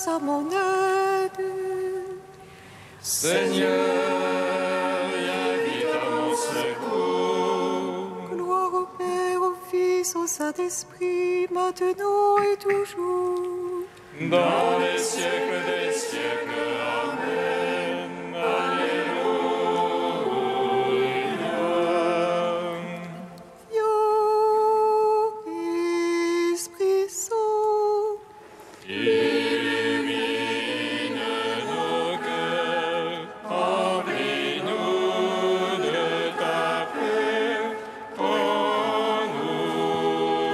à mon aide. Seigneur, viens vite à mon secours. Gloire au Père, au Fils, au Saint-Esprit, maintenant et toujours. Dans les siècles des siècles. Amen. Alléluia. Viens, Esprit Saint, Illumine nos cœurs, remplis-nous de ta paix, en nous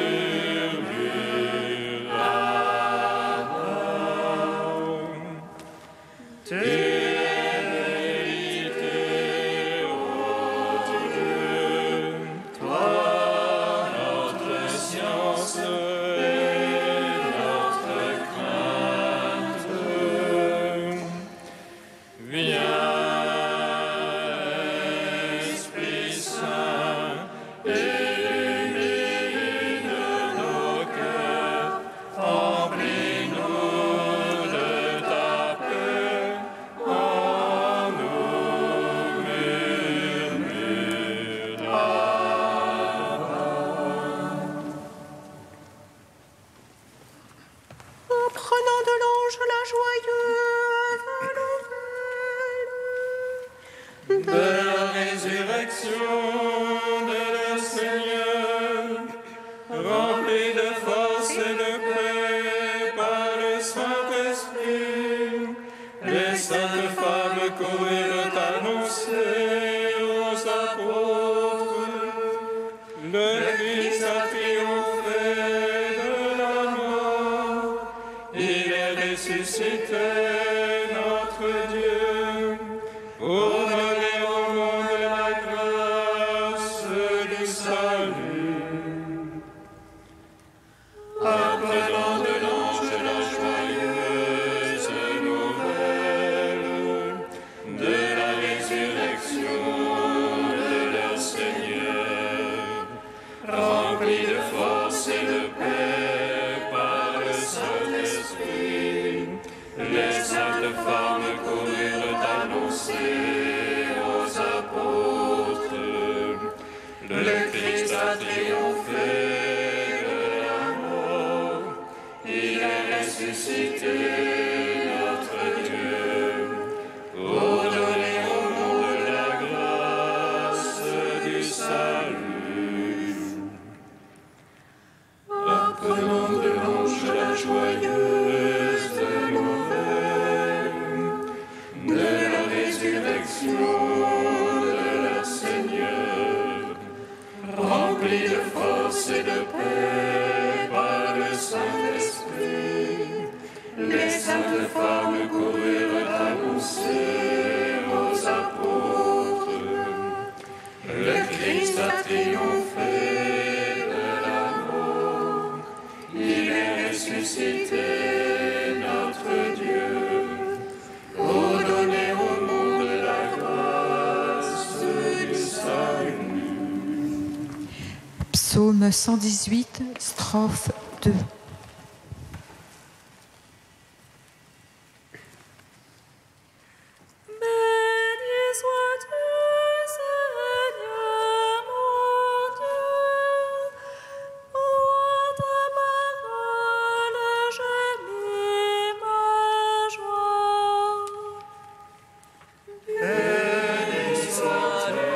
murmure l'âme. Tu es vérité, ô Dieu, toi notre science et notre crainte. Viens, Esprit Saint, illumine nos cœurs, remplis-nous de ta paix, en nous murmure l'âme. apprenant de l'ange la joyeuse nouvelle De la résurrection de leur Seigneur, remplis de force et de paix par le Saint-Esprit, les saintes femmes coururent annoncer aux apôtres: le Christ a triomphé de la mort, il est ressuscité, notre Dieu, pour donner au monde la grâce du salut. Apprenant de l'ange la joyeuse nouvelle de la résurrection de leur Seigneur, remplis de force et de paix par le Saint-Esprit, les saintes femmes coururent annoncer aux apôtres: le Christ a triomphé de la mort, il est ressuscité, notre Dieu, pour donner au monde la grâce du salut. Apprenant de l'ange la joyeuse nouvelle de la résurrection de leur Seigneur, remplis de force et de paix par le Saint-Esprit, les saintes femmes coururent annoncer aux apôtres: le Christ a triomphé de la mort, il est ressuscité, notre Dieu, pour donner au monde la grâce du salut. Psaume 118, strophe 2. Béni sois-tu, Seigneur mon Dieu, pour ta parole j'ai mis ma joie. Béni sois-tu,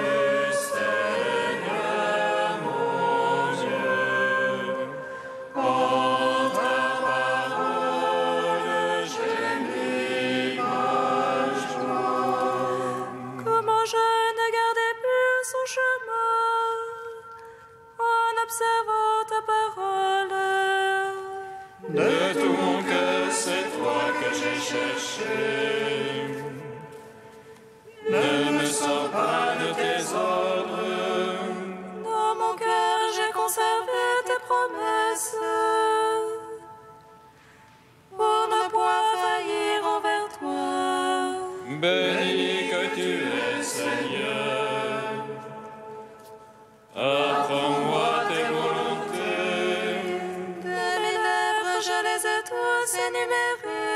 Seigneur mon Dieu, pour ta parole j'ai mis ma joie. Comment je ne gardais plus son chemin en observant ta parole. De tout mon cœur, c'est toi que j'ai cherché. Ne me sors pas de tes ordres. Dans mon cœur, j'ai conservé tes promesses pour ne point faillir envers toi. Béni que tu es, Seigneur. Apprends-moi tes volontés. De mes lèvres, je les ai tous énumérés.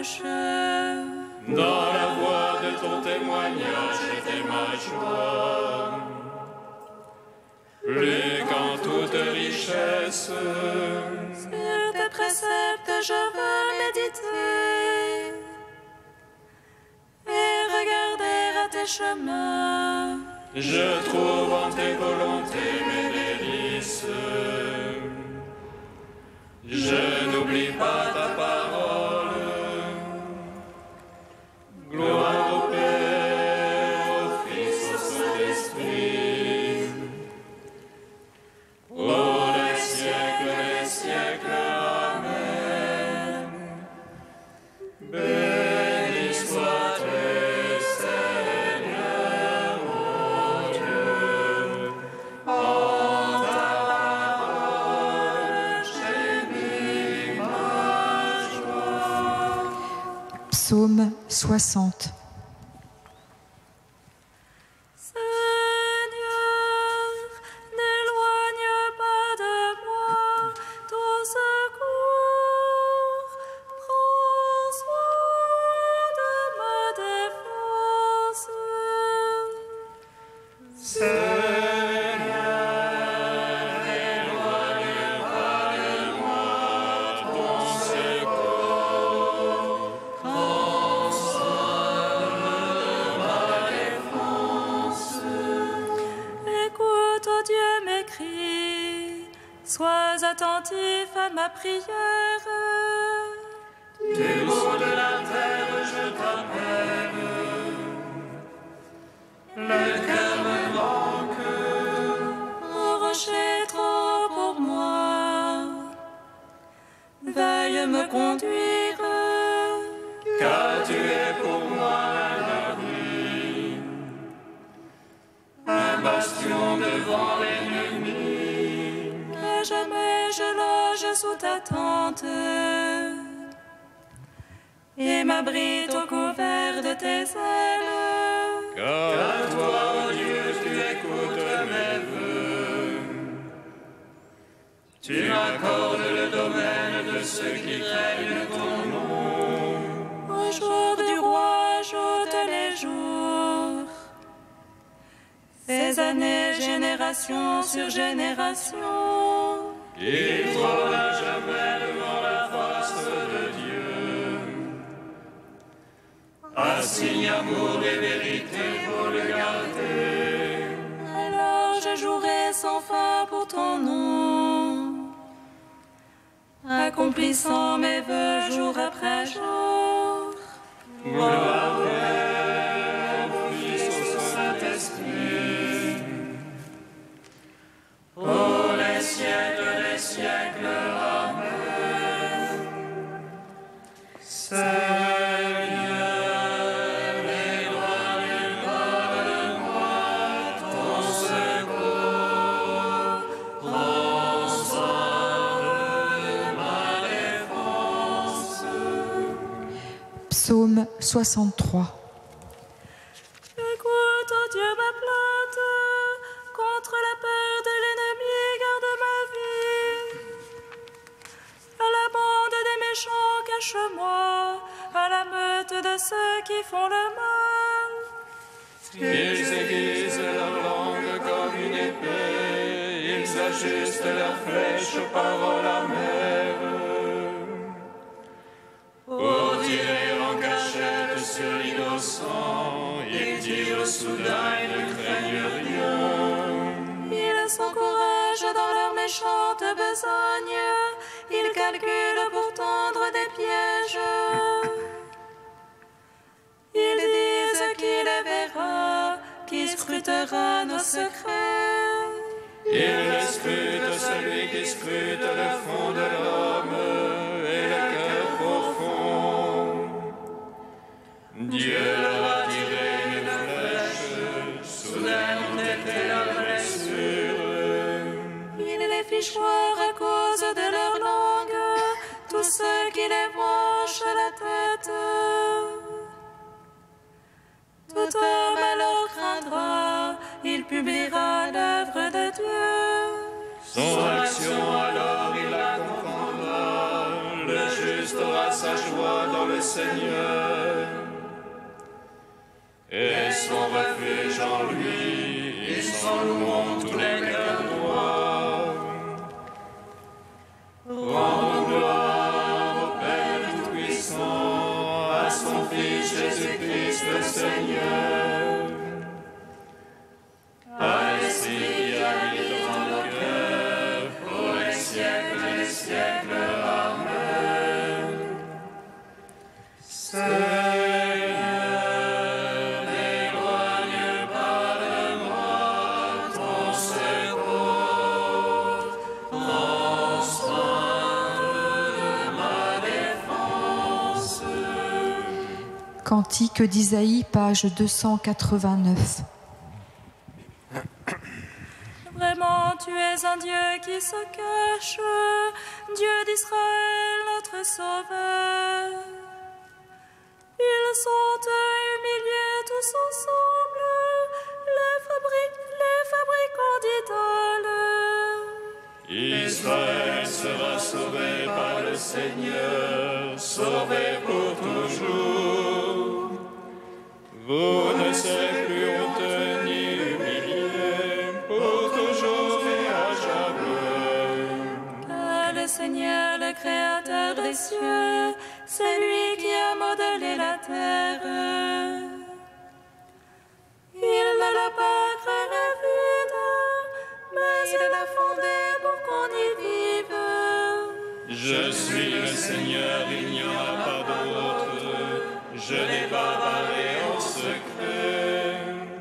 bouche. Dans la voix de ton témoignage était ma joie. Plus qu'en toute richesse, Sur tes préceptes je veux méditer et regarder à tes chemins. je trouve en tes volontés mes délices. Je n'oublie pas ta parole. Gloire au Père, au Fils, au Saint-Esprit, pour les siècles. Amen. Béni sois-tu, Seigneur mon Dieu, en ta parole j'ai mis ma joie. Psaume 60. Seigneur, n'éloigne pas de moi ton secours. Prends soin de ma défense. Écoute, ô Dieu, mes cris. Sois attentif à ma prière. Du haut de la terre, je t'appelle. Le cœur me manque, Un rocher trop pour moi. Veuille me conduire. car tu es pour moi un abri, un bastion devant l'ennemi. Que jamais je loge sous ta tente et m'abrite au couvert de tes ailes. Car toi, ô Dieu, tu écoutes mes vœux. Tu m'accordes le domaine de ceux qui craignent ton nom. Au jour du roi, ajoute les jours. Ces années, génération sur génération. Il trône à jamais devant la face de Dieu. Assigne amour et vérité pour le garder. Alors je jouerai sans fin pour ton nom, accomplissant mes vœux jour après jour. Gloire au Père, au Fils, au Saint-Esprit, pour les siècles. Amen. Seigneur, n'éloigne pas de moi ton secours. Prends soin de ma défense. Psaume 63. Écoute, ô Dieu, ma plainte, contre la peur de l'ennemi, garde ma vie. À la bande des méchants, cache-moi, à la meute de ceux qui font le mal. Ils aiguisent leur langue comme une épée, ils ajustent leurs flèches aux paroles amères. Pour tirer en cachette sur l'innocent, ils tirent soudain et ne craignent rien. Ils s'encouragent dans leur méchante besogne, ils calculent pour tendre des pièges. Ils disent qui les verra, qui scrutera nos secrets. Ils scrutent celui qui scrute le fond de l'homme et le cœur profond. Dieu leur a tiré une flèche, soudain ont été la blessure. Il les fit choir à cause de leur langue, tous ceux qui les voient hochent la tête. Tout homme alors craindra, il publiera l'œuvre de Dieu. Son action alors il la comprendra, le juste aura sa joie foi dans le Seigneur. Et son refuge en lui, et son louant tous les cœurs droits. Rendons gloire au Père Tout-Puissant, à son Fils Jésus-Christ le Seigneur, à l'Esprit qui habite dans nos cœurs, pour les siècles des siècles. Amen. Seigneur, n'éloigne pas de moi ton secours, prends soin de ma défense. Cantique d'Isaïe, page 289. Vraiment, tu es un Dieu qui se cache, Dieu d'Israël, notre Sauveur. Ils sont humiliés tous ensemble, les fabricants d'idoles. Israël sera sauvé par le Seigneur, sauvé pour toujours. Vous ne serez plus honteux ni humiliés, pour toujours et à jamais. Car le Seigneur, le Créateur des cieux, c'est lui qui a modelé la terre. Il ne l'a pas créée vide, mais il l'a fondée pour qu'on y vive. Je suis le Seigneur, il n'y en a pas d'autre. Je n'ai pas parlé en secret.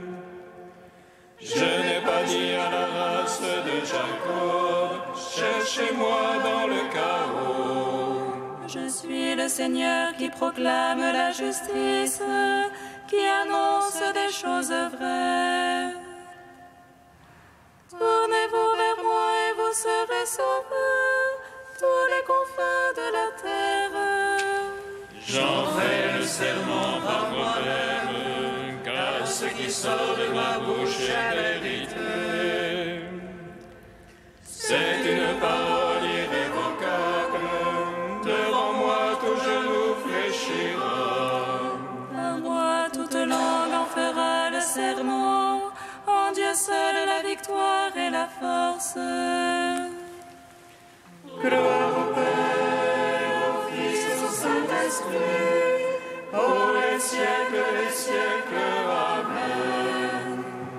Je n'ai pas dit à la race de Jacob, cherchez-moi dans le chaos. Je suis le Seigneur qui proclame la justice, qui annonce des choses vraies. Tournez-vous vers moi et vous serez sauvés, tous les confins de la terre. J'en fais le serment par moi-même, car ce qui sort de ma bouche est vérité. C'est une parole irrévocable, devant moi tout genou fléchira. À moi toute langue en fera le serment, en Dieu seul la victoire et la force. Gloire au Père, au Fils et au Saint-Esprit, pour les siècles des siècles. Amen.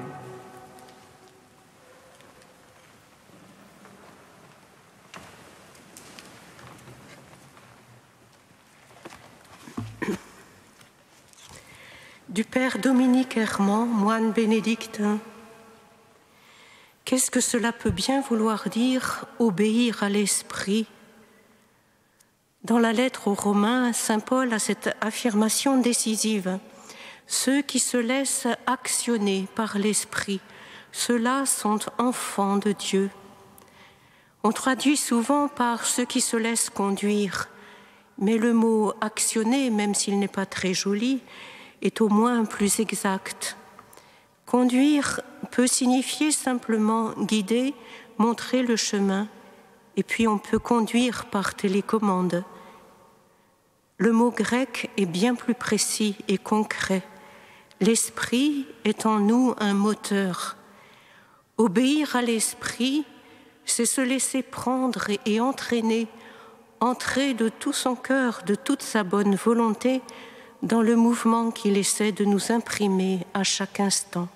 Du Père Dominique Herman, moine bénédictin. Qu'est-ce que cela peut bien vouloir dire, obéir à l'Esprit? Dans la lettre aux Romains, saint Paul a cette affirmation décisive. Ceux qui se laissent actionner par l'Esprit, ceux-là sont enfants de Dieu. On traduit souvent par ceux qui se laissent conduire, mais le mot actionner, même s'il n'est pas très joli, est au moins plus exact. Conduire peut signifier simplement guider, montrer le chemin, et puis on peut conduire par télécommande. Le mot grec est bien plus précis et concret. L'esprit est en nous un moteur. Obéir à l'esprit, c'est se laisser prendre et entraîner, entrer de tout son cœur, de toute sa bonne volonté, dans le mouvement qu'il essaie de nous imprimer à chaque instant.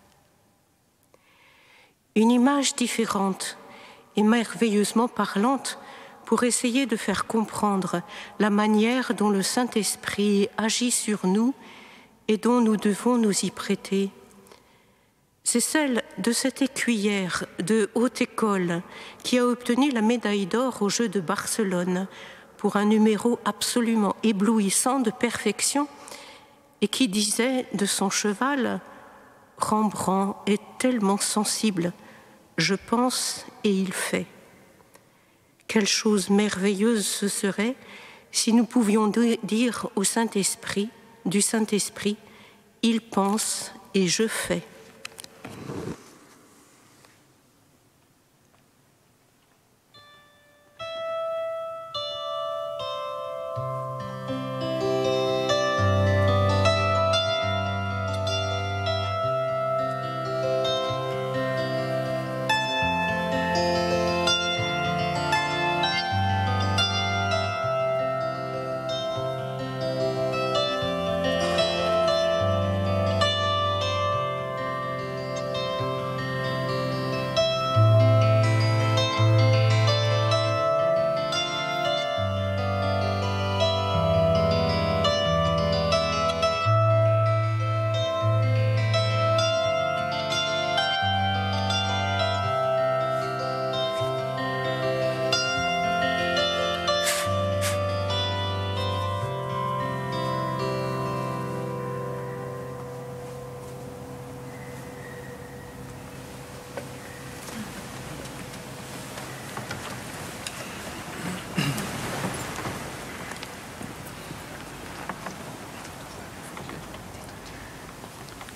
Une image différente et merveilleusement parlante pour essayer de faire comprendre la manière dont le Saint-Esprit agit sur nous et dont nous devons nous y prêter. C'est celle de cette écuyère de haute école qui a obtenu la médaille d'or aux Jeux de Barcelone pour un numéro absolument éblouissant de perfection et qui disait de son cheval « Rembrandt est tellement sensible, je pense et il fait ». Quelle chose merveilleuse ce serait si nous pouvions dire au Saint-Esprit, du Saint-Esprit, « Il pense et je fais ».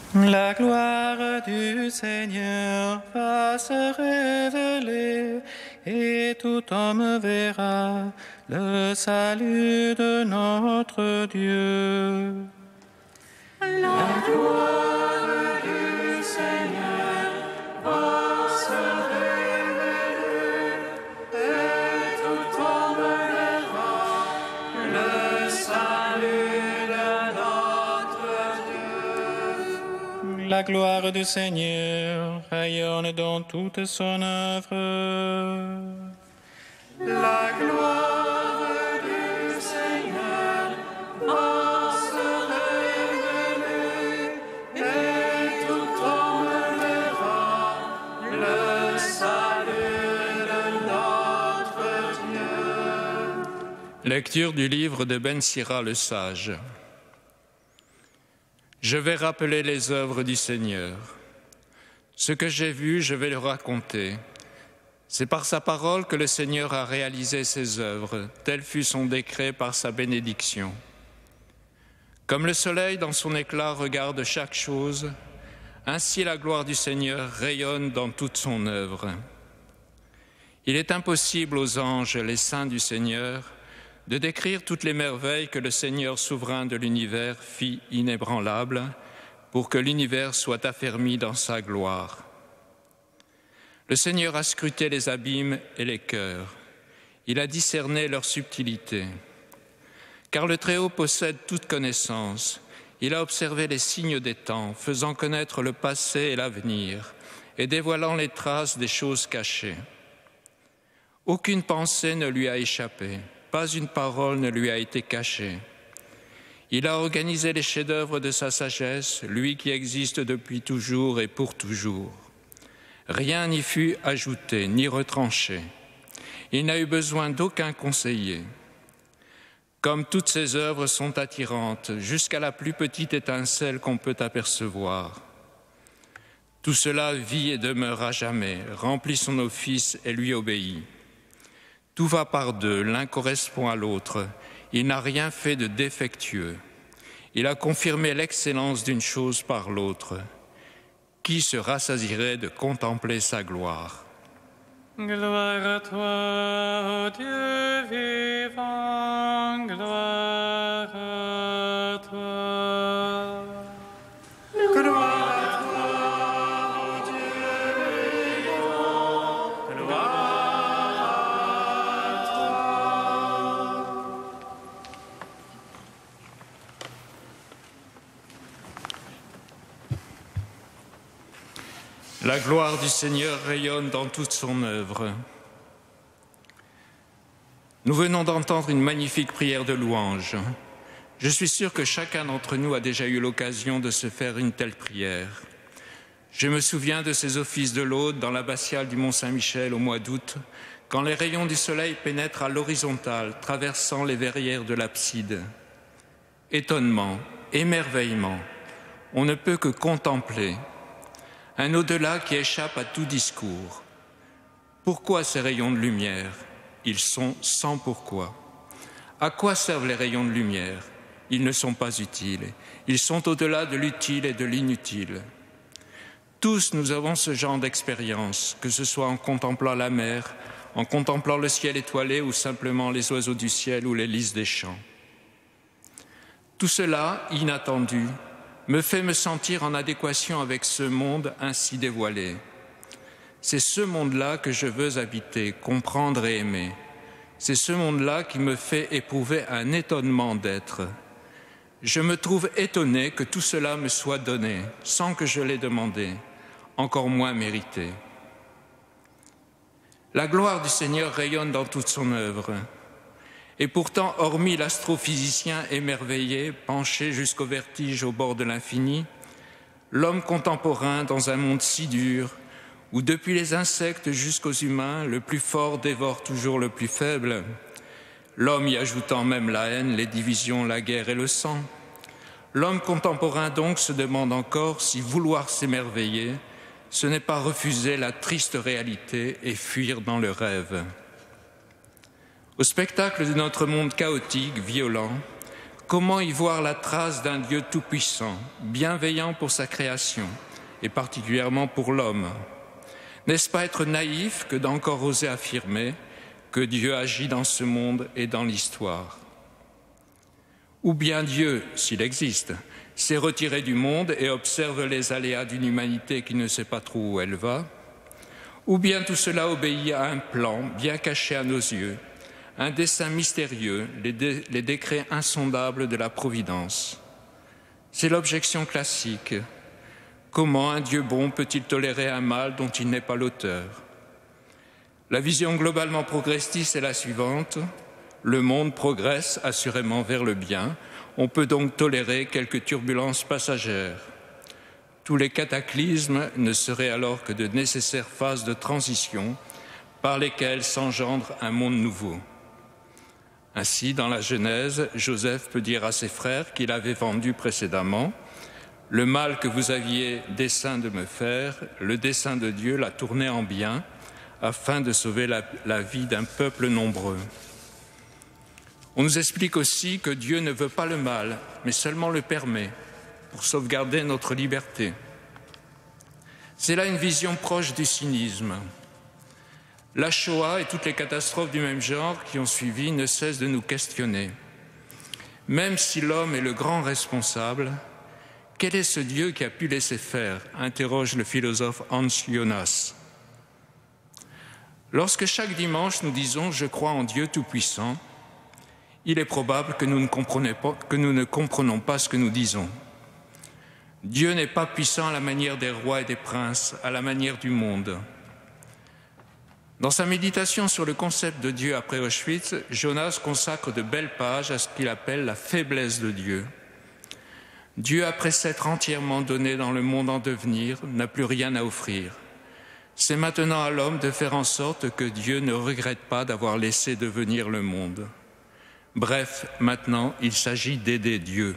La gloire du Seigneur va se révéler et tout homme verra le salut de notre Dieu. La gloire du Seigneur va se révéler et tout homme verra le salut de notre Dieu. La gloire du Seigneur rayonne dans toute son œuvre. La gloire du Seigneur va se révéler et tout homme verra le salut de notre Dieu. Lecture du livre de Ben Sira le sage. Je vais rappeler les œuvres du Seigneur. Ce que j'ai vu, je vais le raconter. C'est par sa parole que le Seigneur a réalisé ses œuvres, tel fut son décret par sa bénédiction. Comme le soleil dans son éclat regarde chaque chose, ainsi la gloire du Seigneur rayonne dans toute son œuvre. Il est impossible aux anges, les saints du Seigneur, de décrire toutes les merveilles que le Seigneur souverain de l'univers fit inébranlable pour que l'univers soit affermi dans sa gloire. Le Seigneur a scruté les abîmes et les cœurs. Il a discerné leur subtilité. Car le Très-Haut possède toute connaissance. Il a observé les signes des temps, faisant connaître le passé et l'avenir, et dévoilant les traces des choses cachées. Aucune pensée ne lui a échappé, pas une parole ne lui a été cachée. Il a organisé les chefs-d'œuvre de sa sagesse, lui qui existe depuis toujours et pour toujours. Rien n'y fut ajouté, ni retranché. Il n'a eu besoin d'aucun conseiller. Comme toutes ses œuvres sont attirantes, jusqu'à la plus petite étincelle qu'on peut apercevoir. Tout cela vit et demeure à jamais, remplit son office et lui obéit. Tout va par deux, l'un correspond à l'autre. Il n'a rien fait de défectueux. Il a confirmé l'excellence d'une chose par l'autre. Qui se rassasierait de contempler sa gloire? Gloire à toi, ô Dieu vivant, gloire à toi. Gloire à toi, ô Dieu vivant, gloire à toi. La gloire du Seigneur rayonne dans toute son œuvre. Nous venons d'entendre une magnifique prière de louange. Je suis sûr que chacun d'entre nous a déjà eu l'occasion de se faire une telle prière. Je me souviens de ces offices de l'aude dans l'abbatiale du Mont-Saint-Michel au mois d'août, quand les rayons du soleil pénètrent à l'horizontale, traversant les verrières de l'abside. Étonnement, émerveillement, on ne peut que contempler. Un au-delà qui échappe à tout discours. Pourquoi ces rayons de lumière? Ils sont sans pourquoi. À quoi servent les rayons de lumière? Ils ne sont pas utiles. Ils sont au-delà de l'utile et de l'inutile. Tous nous avons ce genre d'expérience, que ce soit en contemplant la mer, en contemplant le ciel étoilé ou simplement les oiseaux du ciel ou les lys des champs. Tout cela, inattendu, me fait me sentir en adéquation avec ce monde ainsi dévoilé. C'est ce monde-là que je veux habiter, comprendre et aimer. C'est ce monde-là qui me fait éprouver un étonnement d'être. Je me trouve étonné que tout cela me soit donné, sans que je l'ai demandé, encore moins mérité. La gloire du Seigneur rayonne dans toute son œuvre. Et pourtant, hormis l'astrophysicien émerveillé, penché jusqu'au vertige au bord de l'infini, l'homme contemporain dans un monde si dur, où depuis les insectes jusqu'aux humains, le plus fort dévore toujours le plus faible, l'homme y ajoutant même la haine, les divisions, la guerre et le sang, l'homme contemporain donc se demande encore si vouloir s'émerveiller, ce n'est pas refuser la triste réalité et fuir dans le rêve. Au spectacle de notre monde chaotique, violent, Comment y voir la trace d'un Dieu tout-puissant, bienveillant pour sa création, et particulièrement pour l'homme? N'est-ce pas être naïf que d'encore oser affirmer que Dieu agit dans ce monde et dans l'histoire? Ou bien Dieu, s'il existe, s'est retiré du monde et observe les aléas d'une humanité qui ne sait pas trop où elle va? Ou bien tout cela obéit à un plan bien caché à nos yeux, un dessein mystérieux, les décrets insondables de la Providence? C'est l'objection classique. Comment un Dieu bon peut-il tolérer un mal dont il n'est pas l'auteur? La vision globalement progressiste est la suivante. Le monde progresse assurément vers le bien. On peut donc tolérer quelques turbulences passagères. Tous les cataclysmes ne seraient alors que de nécessaires phases de transition par lesquelles s'engendre un monde nouveau. Ainsi, dans la Genèse, Joseph peut dire à ses frères qu'il avait vendu précédemment: « Le mal que vous aviez dessein de me faire, le dessein de Dieu l'a tourné en bien, afin de sauver la vie d'un peuple nombreux. » On nous explique aussi que Dieu ne veut pas le mal, mais seulement le permet, pour sauvegarder notre liberté. C'est là une vision proche du cynisme. La Shoah et toutes les catastrophes du même genre qui ont suivi ne cessent de nous questionner. Même si l'homme est le grand responsable, quel est ce Dieu qui a pu laisser faire? Interroge le philosophe Hans Jonas. Lorsque chaque dimanche nous disons « Je crois en Dieu Tout-Puissant », il est probable que nous ne comprenons pas ce que nous disons. Dieu n'est pas puissant à la manière des rois et des princes, à la manière du monde. Dans sa méditation sur le concept de Dieu après Auschwitz, Jonas consacre de belles pages à ce qu'il appelle la faiblesse de Dieu. Dieu, après s'être entièrement donné dans le monde en devenir, n'a plus rien à offrir. C'est maintenant à l'homme de faire en sorte que Dieu ne regrette pas d'avoir laissé devenir le monde. Bref, maintenant, il s'agit d'aider Dieu.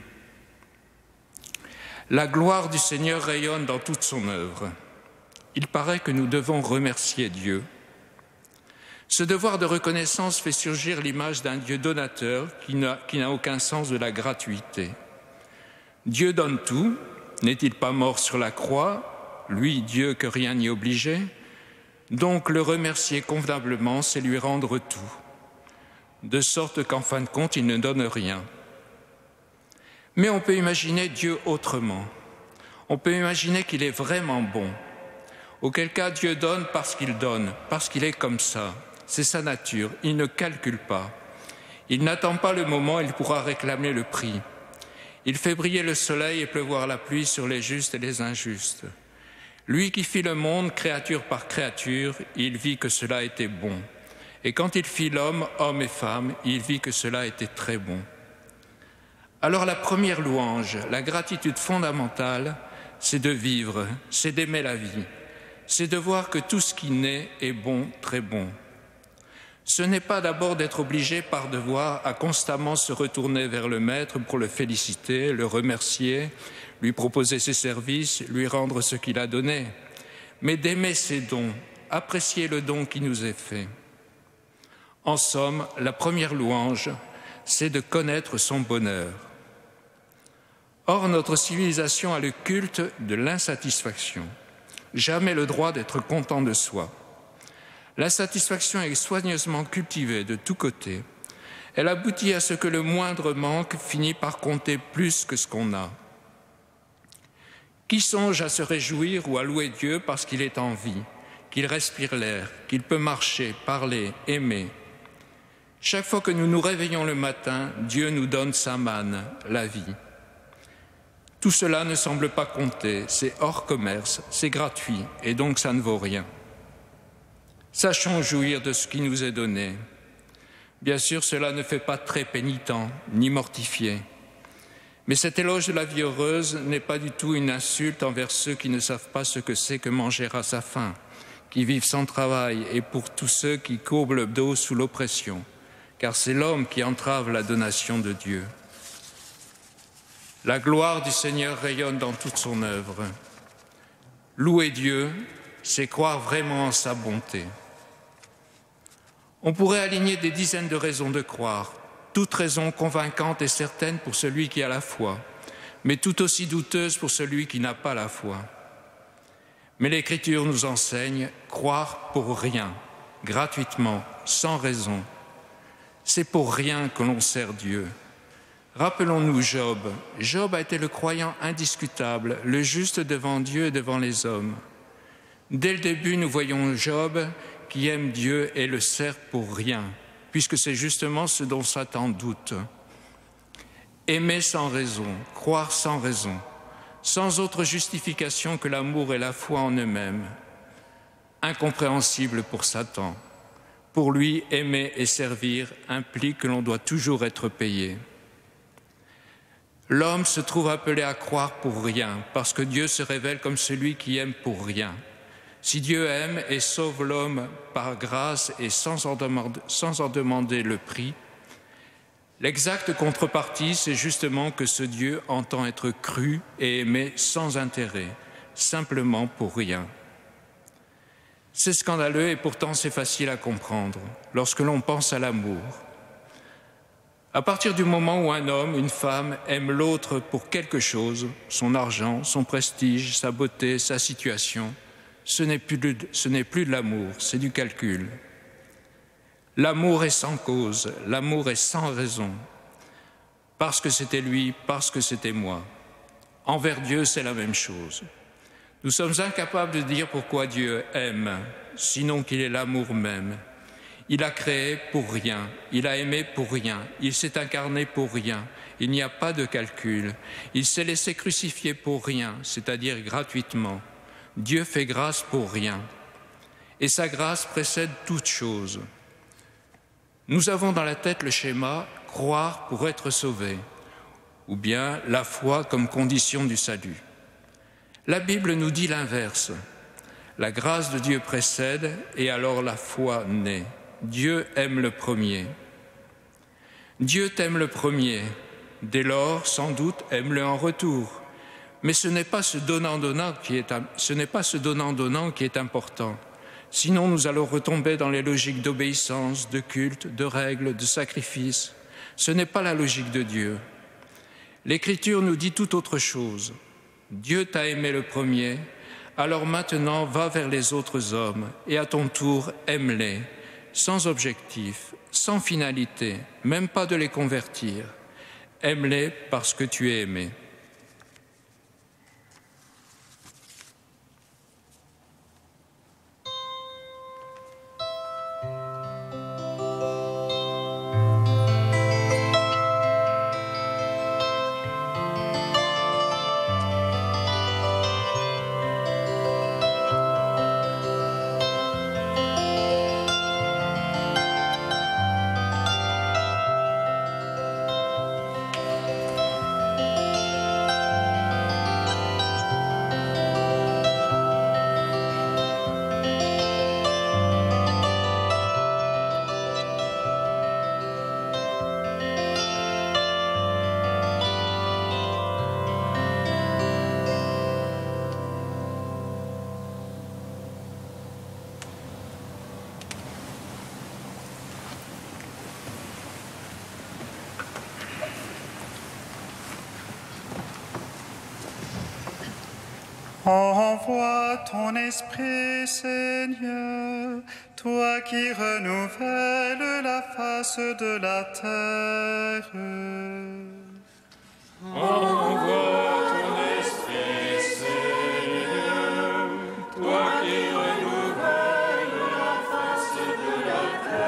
La gloire du Seigneur rayonne dans toute son œuvre. Il paraît que nous devons remercier Dieu. Ce devoir de reconnaissance fait surgir l'image d'un Dieu donateur qui n'a aucun sens de la gratuité. Dieu donne tout, n'est-il pas mort sur la croix, lui, Dieu, que rien n'y obligeait? Donc le remercier convenablement, c'est lui rendre tout, de sorte qu'en fin de compte, il ne donne rien. Mais on peut imaginer Dieu autrement. On peut imaginer qu'il est vraiment bon. Auquel cas, Dieu donne parce qu'il est comme ça. C'est sa nature, il ne calcule pas. Il n'attend pas le moment où il pourra réclamer le prix. Il fait briller le soleil et pleuvoir la pluie sur les justes et les injustes. Lui qui fit le monde, créature par créature, il vit que cela était bon. Et quand il fit l'homme, homme et femme, il vit que cela était très bon. Alors la première louange, la gratitude fondamentale, c'est de vivre, c'est d'aimer la vie. C'est de voir que tout ce qui naît est bon, très bon. Ce n'est pas d'abord d'être obligé par devoir à constamment se retourner vers le Maître pour le féliciter, le remercier, lui proposer ses services, lui rendre ce qu'il a donné, mais d'aimer ses dons, apprécier le don qui nous est fait. En somme, la première louange, c'est de connaître son bonheur. Or, notre civilisation a le culte de l'insatisfaction. Jamais le droit d'être content de soi. L'insatisfaction est soigneusement cultivée de tous côtés. Elle aboutit à ce que le moindre manque finit par compter plus que ce qu'on a. Qui songe à se réjouir ou à louer Dieu parce qu'il est en vie, qu'il respire l'air, qu'il peut marcher, parler, aimer? Chaque fois que nous nous réveillons le matin, Dieu nous donne sa manne, la vie. Tout cela ne semble pas compter, c'est hors commerce, c'est gratuit et donc ça ne vaut rien. Sachons jouir de ce qui nous est donné. Bien sûr, cela ne fait pas très pénitent ni mortifié. Mais cet éloge de la vie heureuse n'est pas du tout une insulte envers ceux qui ne savent pas ce que c'est que manger à sa faim, qui vivent sans travail et pour tous ceux qui courbent le dos sous l'oppression, car c'est l'homme qui entrave la donation de Dieu. La gloire du Seigneur rayonne dans toute son œuvre. Louer Dieu, c'est croire vraiment en sa bonté. On pourrait aligner des dizaines de raisons de croire. toute raison convaincante et certaine pour celui qui a la foi, mais tout aussi douteuse pour celui qui n'a pas la foi. Mais l'Écriture nous enseigne croire pour rien, gratuitement, sans raison. C'est pour rien que l'on sert Dieu. Rappelons-nous Job. Job a été le croyant indiscutable, le juste devant Dieu et devant les hommes. Dès le début, nous voyons Job qui aime Dieu et le sert pour rien, puisque c'est justement ce dont Satan doute. Aimer sans raison, croire sans raison, sans autre justification que l'amour et la foi en eux-mêmes. Incompréhensible pour Satan. Pour lui, aimer et servir implique que l'on doit toujours être payé. L'homme se trouve appelé à croire pour rien, parce que Dieu se révèle comme celui qui aime pour rien. Si Dieu aime et sauve l'homme par grâce et sans en demander le prix, l'exacte contrepartie, c'est justement que ce Dieu entend être cru et aimé sans intérêt, simplement pour rien. C'est scandaleux et pourtant c'est facile à comprendre lorsque l'on pense à l'amour. À partir du moment où un homme, une femme aime l'autre pour quelque chose, son argent, son prestige, sa beauté, sa situation, ce n'est plus de l'amour, c'est du calcul. L'amour est sans cause, l'amour est sans raison. Parce que c'était lui, parce que c'était moi. Envers Dieu, c'est la même chose. Nous sommes incapables de dire pourquoi Dieu aime, sinon qu'il est l'amour même. Il a créé pour rien, il a aimé pour rien, il s'est incarné pour rien, il n'y a pas de calcul. Il s'est laissé crucifier pour rien, c'est-à-dire gratuitement. Dieu fait grâce pour rien. Et sa grâce précède toute chose. Nous avons dans la tête le schéma « croire pour être sauvé » ou bien la foi comme condition du salut. La Bible nous dit l'inverse. La grâce de Dieu précède et alors la foi naît. Dieu aime le premier. Dieu t'aime le premier. Dès lors, sans doute, aime-le en retour. Mais ce n'est pas ce donnant-donnant qui est important. Sinon, nous allons retomber dans les logiques d'obéissance, de culte, de règles, de sacrifices. Ce n'est pas la logique de Dieu. L'Écriture nous dit tout autre chose. Dieu t'a aimé le premier, alors maintenant va vers les autres hommes et à ton tour aime-les, sans objectif, sans finalité, même pas de les convertir. Aime-les parce que tu es aimé. Envoie ton esprit, Seigneur, toi qui renouvelles la face de la terre. Envoie ton esprit, Seigneur, toi qui renouvelles la face de la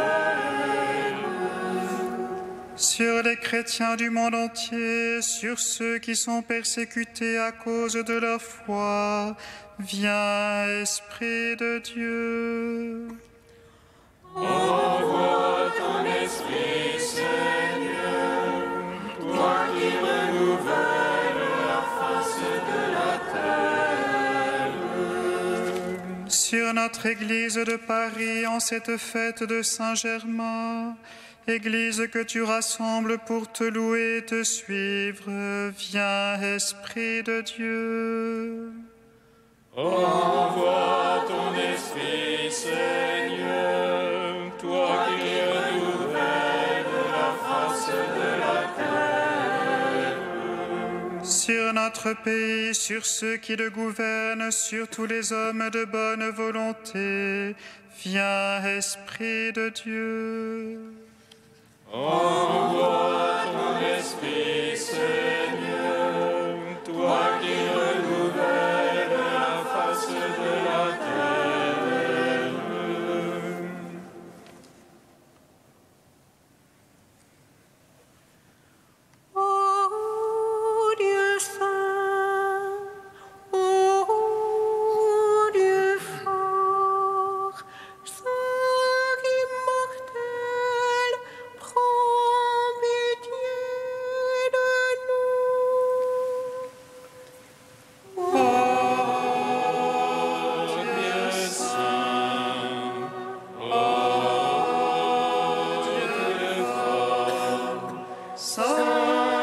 terre. Sur les chrétiens du monde entier, sur ceux qui sont persécutés à cause de leur foi, viens, Esprit de Dieu. Envoie ton esprit, Seigneur, toi qui renouvelles la face de la terre. Sur notre Église de Paris, en cette fête de Saint-Germain, Église que tu rassembles pour te louer et te suivre, viens, Esprit de Dieu. Envoie ton esprit, Seigneur, toi qui renouvelles la face sur notre pays, sur ceux qui le gouvernent, sur tous les hommes de bonne volonté. Viens, Esprit de Dieu. Envoie ton esprit, Seigneur, toi qui renouvelles la face de la terre. Ô Dieu saint, ô Dieu fort, Saint immortel, prends pitié de nous. Dieu saint, Dieu fort, Saint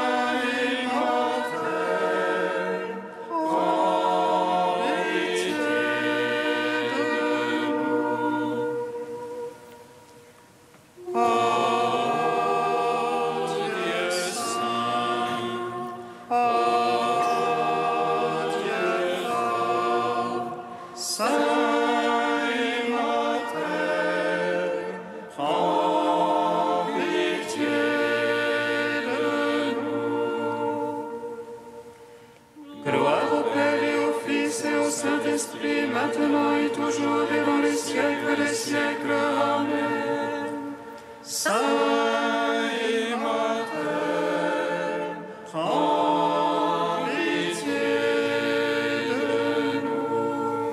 gloire au Père et au Fils et au Saint-Esprit, maintenant et toujours et dans les siècles des siècles. Amen. Saint immortel, prends pitié de nous.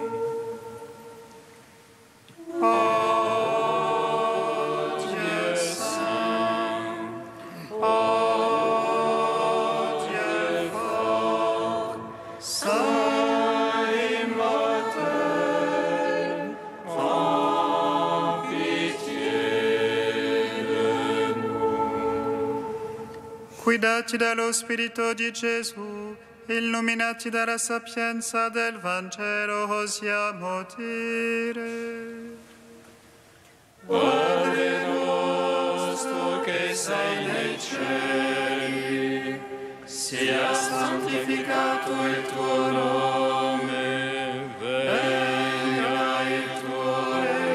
Ô Dieu saint, ô Dieu fort, Saint immortel, prends pitié de nous. Guidati dallo Spirito di Gesù, illuminati dalla sapienza del Vangelo, osiamo dire. Padre nostro che sei nei cieli, sia santificato il tuo nome, venga il tuo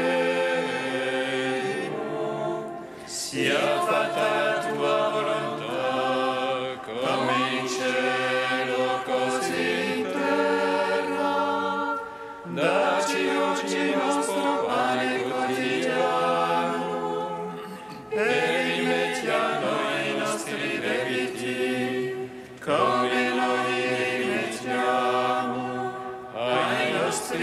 regno, sia fatta la tua volontà, come in cielo così in terra. Dacci oggi il nostro pane quotidiano e rimetti a noi i nostri debiti, come noi rimettiamo ai nostri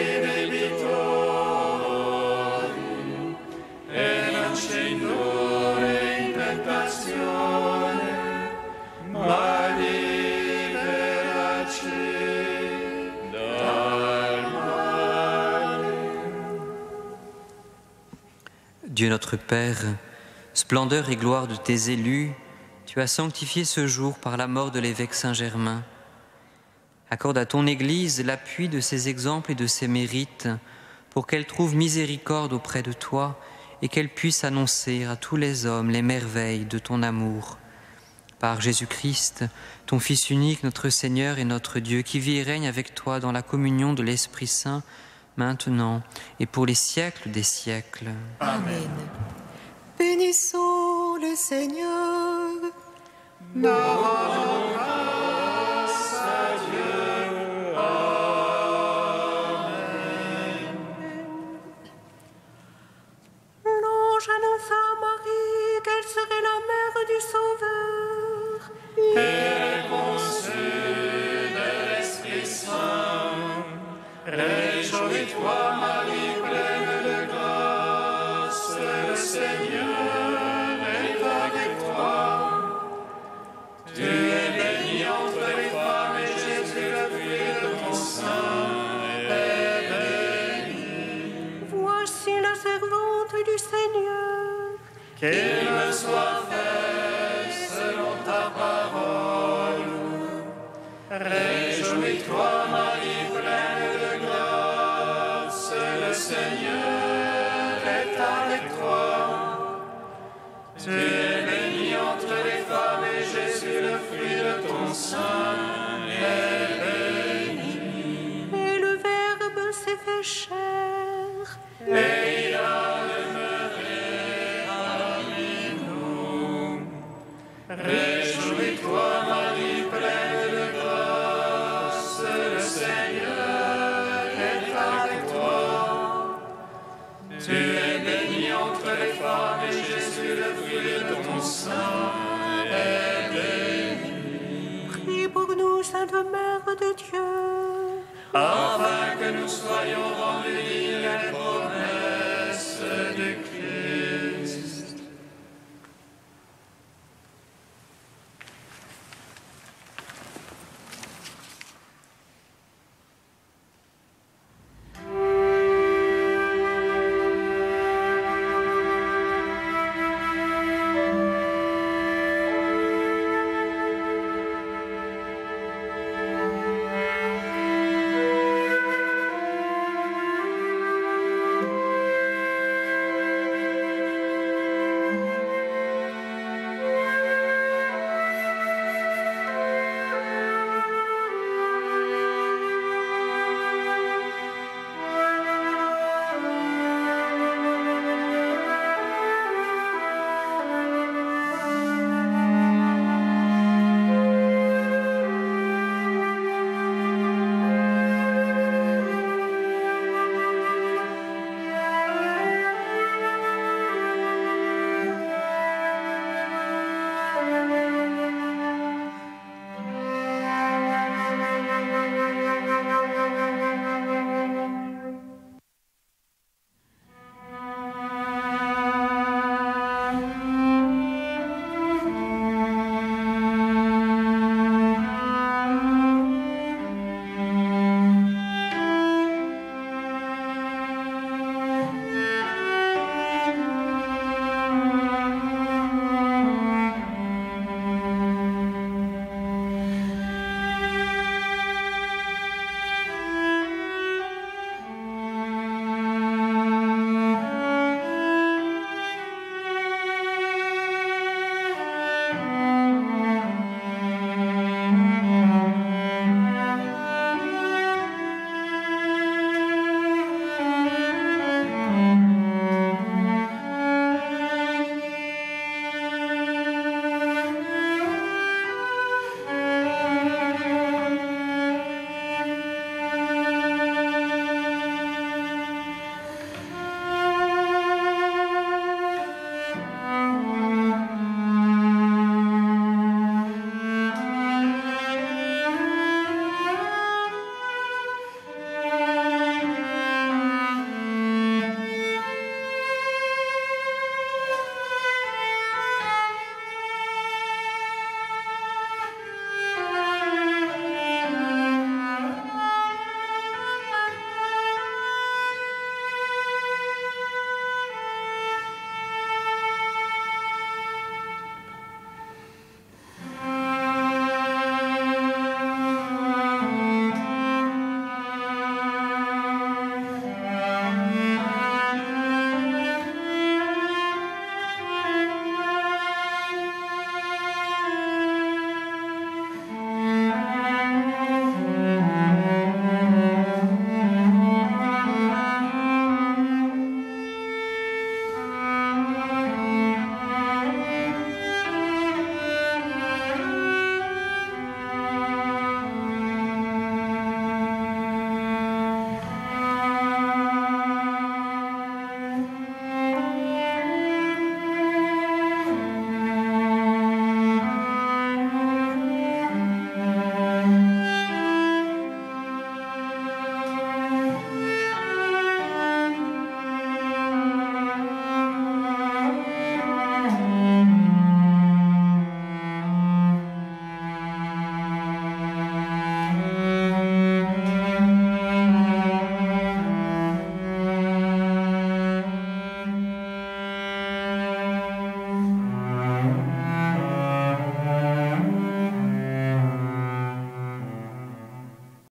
debitori, e non ci indurre in tentazione, ma liberaci dal male. Dieu notre Père, splendeur et gloire de tes élus, tu as sanctifié ce jour par la mort de l'évêque Saint-Germain. Accorde à ton Église l'appui de ses exemples et de ses mérites, pour qu'elle trouve miséricorde auprès de toi et qu'elle puisse annoncer à tous les hommes les merveilles de ton amour. Par Jésus-Christ, ton Fils unique, notre Seigneur et notre Dieu, qui vit et règne avec toi dans la communion de l'Esprit Saint, maintenant et pour les siècles des siècles. Amen. Bénissons le Seigneur. L'ange annonça à Marie qu'elle serait la mère du Sauveur. Et conçue de l'Esprit Saint, réjouis-toi, Marie, pleine de grâce, le Seigneur est avec toi. Tu es bénie entre les femmes, et Jésus, le fruit de ton sein, est béni. Voici la servante du Seigneur. Qu'il me soit fait selon ta parole. Réjouis-toi, Marie, pleine de grâce, le Seigneur est avec toi. Tu es bénie entre les femmes, et Jésus, le fruit de ton sein, est pécheurs, et il a demeuré parmi nous. Réjouis-toi, Marie, pleine de grâce, le Seigneur est avec toi. Tu es bénie entre les femmes, et Jésus, le fruit de ton sein, est béni. prie pour nous, Sainte Mère de Dieu, Afin que nous soyons rendus dignes des promesses du Christ.